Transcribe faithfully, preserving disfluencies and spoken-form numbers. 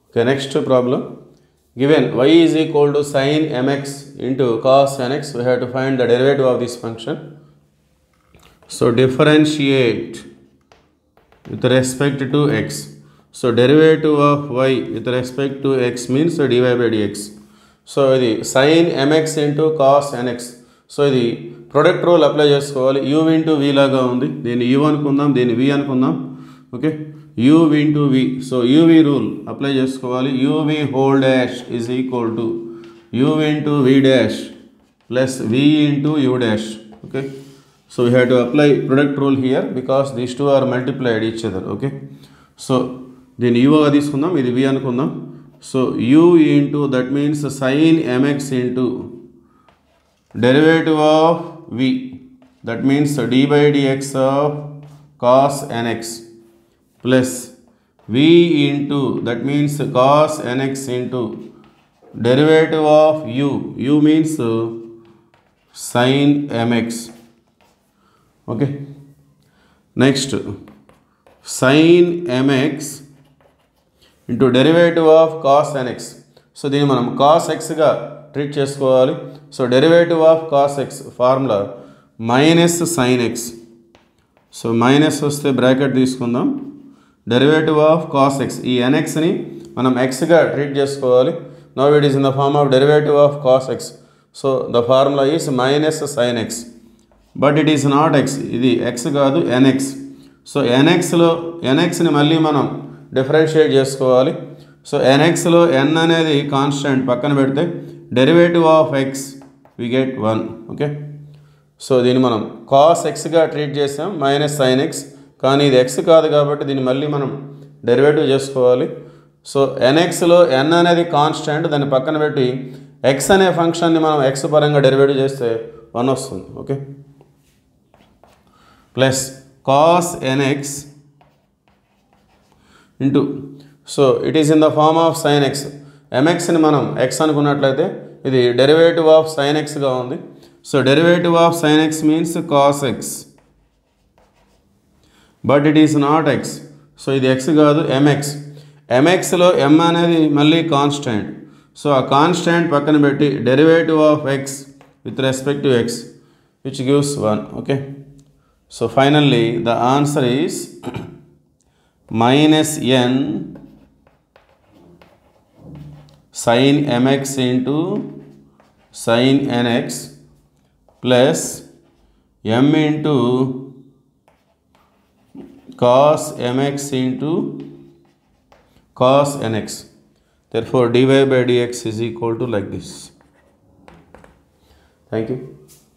Okay, next problem. Given y is equal to sin mx into cos nx, we have to find the derivative of this function. So differentiate with respect to x. So derivative of y with respect to x means dy by dx. So ఇది sin mx into cos nx. So ఇది product rule apply చేసుకోవాలి. u into v లాగా ఉంది. దీన్ని u అనుకుందాం, దీన్ని v అనుకుందాం. Okay, u into v. So uv rule apply చేసుకోవాలి. uv whole dash is equal to u into v dash plus v into u dash. Okay, so we have to apply product rule here because these two are multiplied each other. Okay, so దీన్ని u గా తీసుకుందాం, ఇది v అనుకుందాం. So u into that means sin mx into derivative of v, that means d by dx of cos nx plus v into that means cos nx into derivative of u, u means sin mx. Okay, next sin mx into derivative of cos nx. So దీన్ని మనం cos x గా treat చేసుకోవాలి. So derivative of cos x formula minus sine x. So minus వస్తే bracket తీసుకుందాం. Derivative of cos x, ఈ ఎన్ఎక్స్ని మనం ఎక్స్గా ట్రీట్ చేసుకోవాలి. Now it is in the form of derivative of cos x. So the formula is minus sine x, but it is not x, ఇది x కాదు ఎన్ఎక్స్. సో ఎన్ఎక్స్లో ఎన్ఎక్స్ని మళ్ళీ మనం డిఫరెన్షియేట్ చేసుకోవాలి. సో ఎన్ఎక్స్లో ఎన్ అనేది కాన్స్టెంట్ పక్కన పెడితే derivative of x we get one. Okay, so దీన్ని మనం కాస్ ఎక్స్గా ట్రీట్ చేసాం మైనస్ సైన్ ఎక్స్, కానీ ఇది ఎక్స్ కాదు కాబట్టి దీన్ని మళ్ళీ మనం డెరివేటివ్ చేసుకోవాలి. సో ఎన్ఎక్స్లో ఎన్ అనేది కాన్స్టెంట్, దాన్ని పక్కన పెట్టి ఎక్స్ అనే ఫంక్షన్ని మనం ఎక్స్ పరంగా డెరివేటివ్ చేస్తే వన్ వస్తుంది. Okay, plus cos n x into, so it is in the form of sine x. ఎంఎక్స్ని మనం ఎక్స్ అనుకున్నట్లయితే ఇది డెరివేటివ్ ఆఫ్ సైన్ ఎక్స్గా ఉంది. So derivative of sine x means cos x, but it is not x. So ఇది x కాదు m x. ఎంఎక్స్లో m అనేది మళ్ళీ కాన్స్టెంట్. సో ఆ కాన్స్టెంట్ పక్కన పెట్టి derivative of x with respect to x which gives one. Okay, so finally the answer is minus n sin mx into sin nx plus m into cos mx into cos nx. Therefore dy by dx is equal to like this. Thank you.